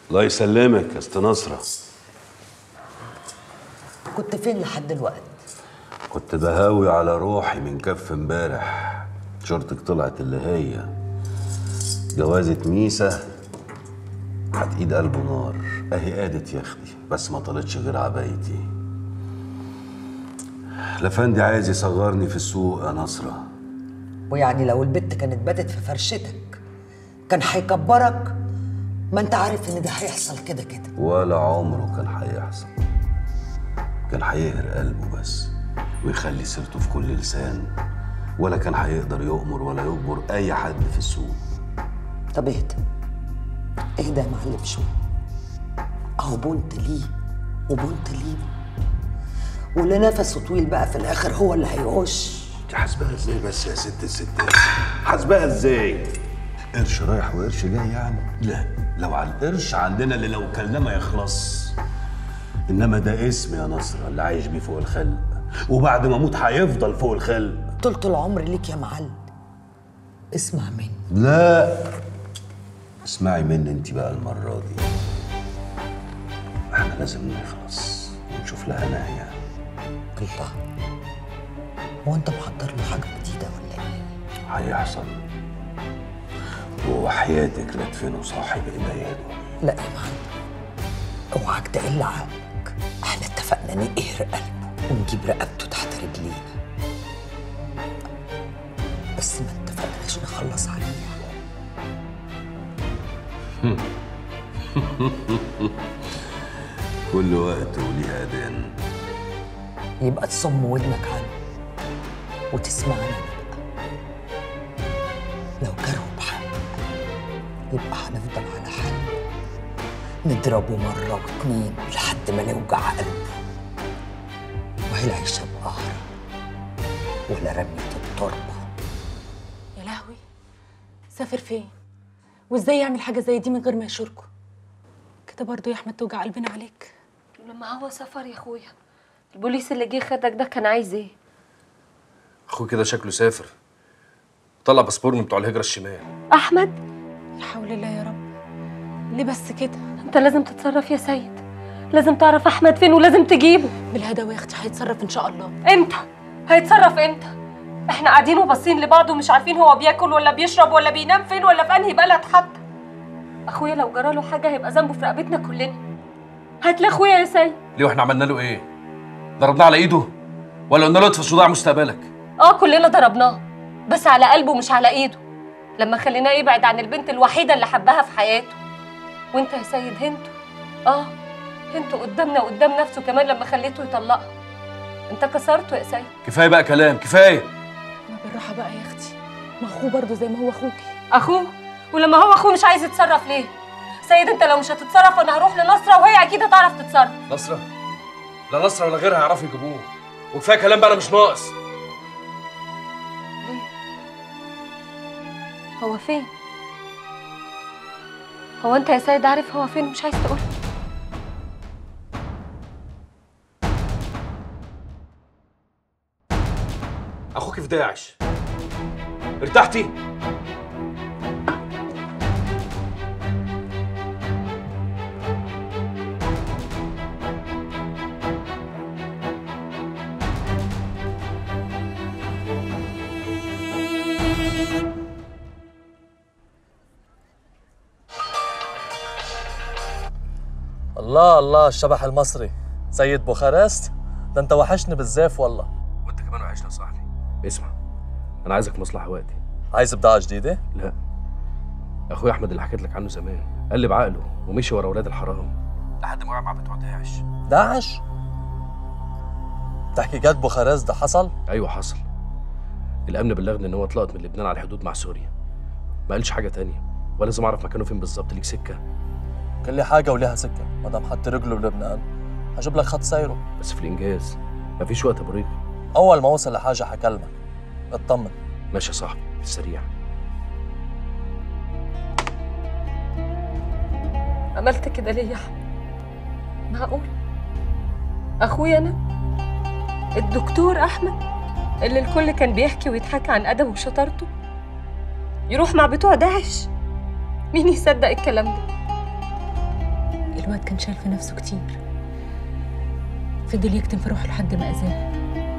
الله يسلمك يا اسطى نصرة. كنت فين لحد دلوقتي؟ كنت بهاوي على روحي من كف امبارح. شرطك طلعت اللي هي جوازة ميسة هتقيد قلبه نار. اهي قادت يا اختي، بس ما طلتش غير عبايتي. الافندي عايز يصغرني في السوق يا نصرة. ويعني لو البت كانت باتت في فرشتك كان هيكبرك؟ ما انت عارف ان ده هيحصل كده كده. ولا عمره كان هيحصل. كان هيقهر قلبه بس ويخلي سيرته في كل لسان، ولا كان هيقدر يؤمر ولا يجبر اي حد في السوق. طب اهدى اهدى يا معلم شويه. اهو بنت ليه وبنت ليه، واللي نفسه طويل بقى في الاخر هو اللي هيعوش. انت حاسباها ازاي بس يا ست الستات؟ حاسباها ازاي؟ قرش رايح وقرش جاي يعني؟ لا، لو على القرش عندنا اللي لو كلنا ما يخلص. انما ده اسم يا نصرة اللي عايش بيه فوق الخلق، وبعد ما اموت هيفضل فوق الخلق. طولة العمر ليك يا معلم. اسمع مني. لا، اسمعي مني انت بقى المرة دي. احنا لازم نخلص ونشوف لها نهاية. الله، هو انت محضر له حاجة جديدة ولا ايه؟ هيحصل، وحياتك لا تفينوا صاحب البيان. لا يا معلم، اوعك تقل عقلك. احنا اتفقنا نقهر قلبه ونجيب رقبته تحت رجلينا، بس ما اتفقناش نخلص عليه. كل وقت وليه أذان. يبقى تصم ودنك عنه وتسمعني أنا بقى. لو كرهه بحق يبقى هنفضل على حل، نضربه مرة واتنين لحد ما نوجع قلبه. وهي العيشة بقهر ولا رمية التربة. يا لهوي، سافر فين؟ وازاي يعمل حاجة زي دي من غير ما يشاركه؟ كده برضه يا أحمد توجع قلبنا عليك. لما هو سافر يا اخويا، البوليس اللي جه خدك ده كان عايز ايه؟ اخوي كده شكله سافر، طلع باسبور من بتوع الهجرة الشمال. احمد، يا حول الله يا رب، ليه بس كده؟ انت لازم تتصرف يا سيد، لازم تعرف احمد فين ولازم تجيبه. بالهداوة يا اختي، هيتصرف ان شاء الله. امتى؟ هيتصرف امتى؟ احنا قاعدين وباصين لبعض ومش عارفين هو بياكل ولا بيشرب ولا بينام فين ولا في انهي بلد حتى. اخويا لو جراله حاجه هيبقى ذنبه في رقبتنا كلنا. هات لي اخويا يا سيد. ليه واحنا عملنا له ايه؟ ضربناه على ايده ولا قلنا له اطفي صداع مستقبلك؟ كلنا ضربناه، بس على قلبه مش على ايده، لما خليناه يبعد عن البنت الوحيده اللي حبها في حياته. وانت يا سيد هنته، هنته قدامنا وقدام نفسه كمان لما خليته يطلقها. انت كسرته يا سيد. كفايه بقى كلام، كفايه. ما بالراحه بقى يا اختي، ما اخوه برضه زي ما هو اخوكي. اخوه؟ ولما هو اخوه مش عايز يتصرف ليه؟ سيد انت لو مش هتتصرف انا هروح لنصره وهي اكيد هتعرف تتصرف. نصره؟ لا نصره ولا غيرها هيعرفوا يجيبوه، وكفايه كلام بقى، انا مش ناقص. ليه؟ هو فين؟ هو انت يا سيد عارف هو فين ومش عايز تقول؟ اخوك في داعش. ارتحتي؟ الله الله، الشبح المصري سيد بوخارست، ده انت وحشني بالزاف والله. وانت كمان وحشنا يا صاحبي. اسمع، انا عايزك مصلحه وقتي. عايز بضاعه جديده؟ لا، اخويا احمد اللي حكيت لك عنه زمان قلب عقله ومشي ورا ولاد الحرام لحد ما وقع مع بتوع داعش. داعش؟ تحقيقات بوخارست ده حصل؟ ايوه حصل. الامن بلغني ان هو اتلقط من لبنان على الحدود مع سوريا. ما قالش حاجه تانية، ولازم اعرف مكانه فين بالظبط. ليك سكه؟ كل حاجه وليها سكه، ما دام حط رجله بلبنان هجيب لك خط سيره. بس في الانجاز مفيش وقت يا ابو ريق. اول ما اوصل لحاجه هكلمك، اطمن. ماشي يا صاحبي، في السريع. عملت كده ليه يا احمد؟ معقول؟ اخويا انا الدكتور احمد اللي الكل كان بيحكي ويضحك عن ادبه وشطارته يروح مع بتوع داعش؟ مين يصدق الكلام ده؟ الواد كان شايل في نفسه كتير، فضل يكتم في روحه لحد ما أذاه.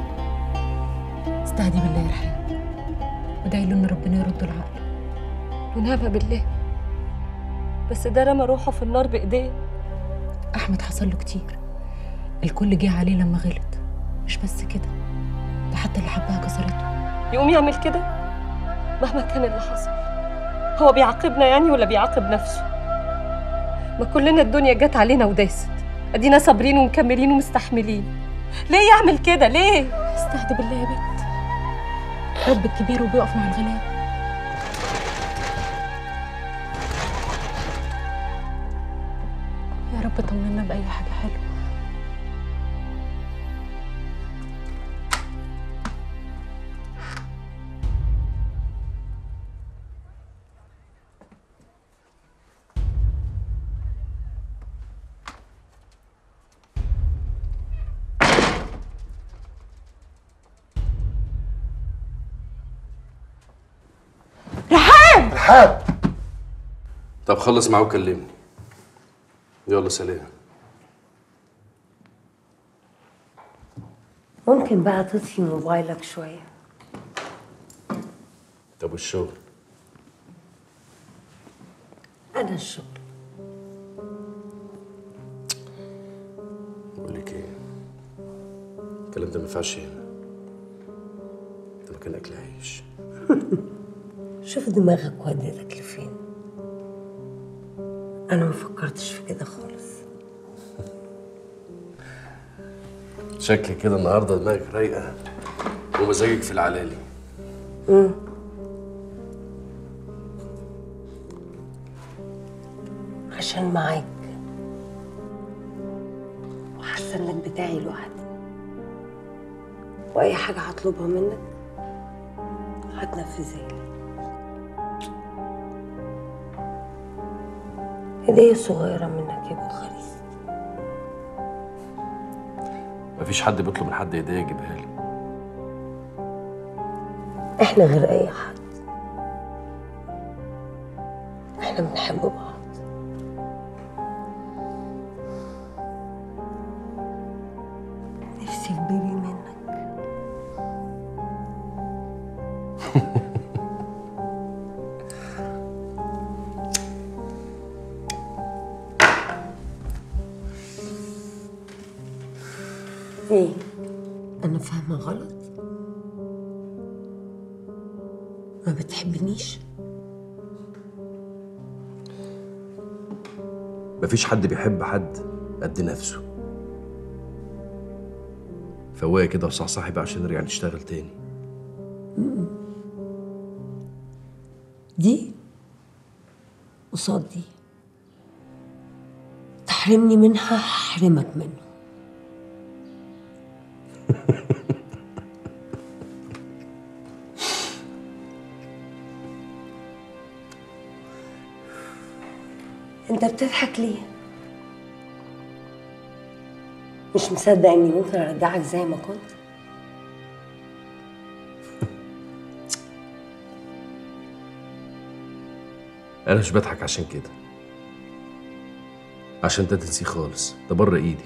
استهدي بالله يا رحاب، وادعي له إن ربنا يرده لعقله. ونعم بالله، بس ده رمى روحه في النار بإيديه. أحمد حصل له كتير، الكل جه عليه لما غلط. مش بس كده، ده حتى اللي حبها كسرته. يقوم يعمل كده مهما كان اللي حصل؟ هو بيعاقبنا يعني ولا بيعاقب نفسه؟ ما كلنا الدنيا جت علينا وداست، ادينا صابرين ومكملين ومستحملين. ليه يعمل كده؟ ليه؟ استهدي بالله يا بنت، ربك كبير وبيقف مع الغلاب. يا رب طمنا بأي حاجة حلوة. رحاب، طب خلص معاه وكلمني. يلا سلام. ممكن بقى تطفي موبايلك شوية؟ طب والشغل؟ أنا الشغل. بقول لك ايه، الكلام ده ما ينفعش هنا، ده مكان اكل عيش. شوف دماغك ودتك لفين. أنا ما فكرتش في كده خالص. شكلك كده النهارده دماغك رايقه ومزاجك في العلالي. عشان معاك، وحاسة إنك بتاعي لوحدي، وأي حاجة هطلبها منك هتنفذها لي. هدية صغيرة منك يا ابو خريف. مفيش حد بيطلب من حد هديه يجيبها له. احنا غير اي حد، احنا بنحب بعض. نفسي في بيبي منك. ايه؟ انا فاهمه غلط؟ ما بتحبنيش؟ مفيش حد بيحب حد قد نفسه. فوايه كده وصحصحي بقى عشان نرجع نشتغل تاني. دي قصاد دي، تحرمني منها هحرمك منه. انت بتضحك ليه؟ مش مصدق اني ممكن ارجعك زي ما كنت؟ انا مش بضحك عشان كده، عشان انت تنسيه خالص، ده بره ايدك.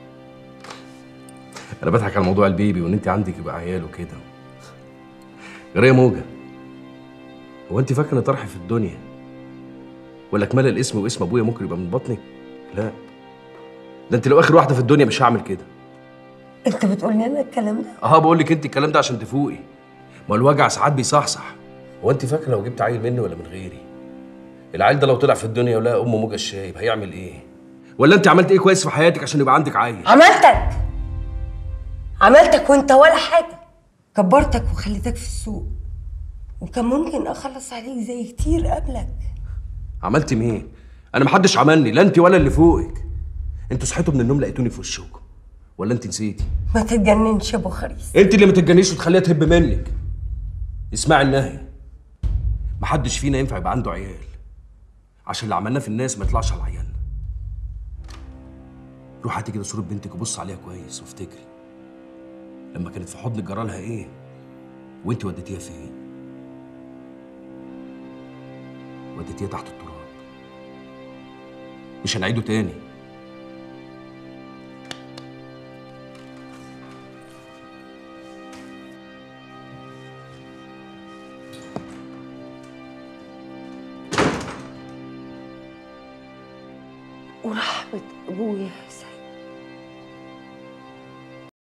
انا بضحك على موضوع البيبي وان انت عندك يبقى عيال وكده. جريه موجه، هو انت فاكره ان طرحي في الدنيا ولا كمال الاسم واسم ابويا ممكن يبقى من بطنك؟ لا، ده انت لو اخر واحده في الدنيا مش هعمل كده. انت بتقول لي انا الكلام ده؟ بقول لك انت الكلام ده عشان تفوقي. ما الوجع ساعات بيصحصح. هو انت فاكره لو جبت عيل مني ولا من غيري؟ العيل ده لو طلع في الدنيا ولقى امه موجه الشايب هيعمل ايه؟ ولا انت عملت ايه كويس في حياتك عشان يبقى عندك عيل؟ عملتك وانت ولا حاجه. كبرتك وخليتك في السوق، وكان ممكن اخلص عليك زي كتير قبلك. عملت مين؟ انا محدش عملني، لا انت ولا اللي فوقك. انتوا صحيتوا من النوم لقيتوني في وشكم، ولا انت نسيتي؟ ما تتجننش يا ابو خريف. انت اللي ما تتجنيش وتخليها تهب منك. اسمعي النهي، محدش فينا ينفع يبقى عنده عيال، عشان اللي عملناه في الناس ما يطلعش على عيالنا. روح هاتي كده صورة بنتك وبص عليها كويس وافتكري لما كانت في حضنك جرالها ايه وانت وديتيها فين. وديتيها تحت التراب. مش هنعيده تاني، ورحمة أبويا يا سيد